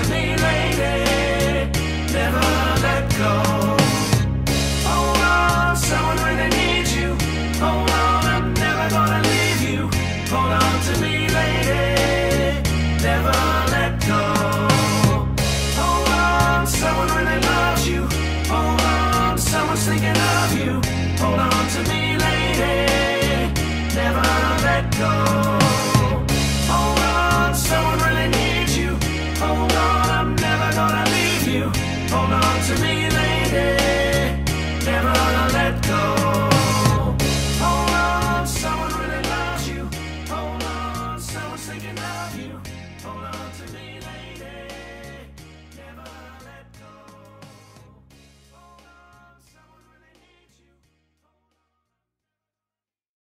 me, lady. Never let go. Hold on, someone really needs you. Hold on, I'm never gonna leave you. Hold on to me, lady. Never let go. Hold on, someone really loves you. Hold on, someone's thinking of you. Hold on to me, lady. Never let go.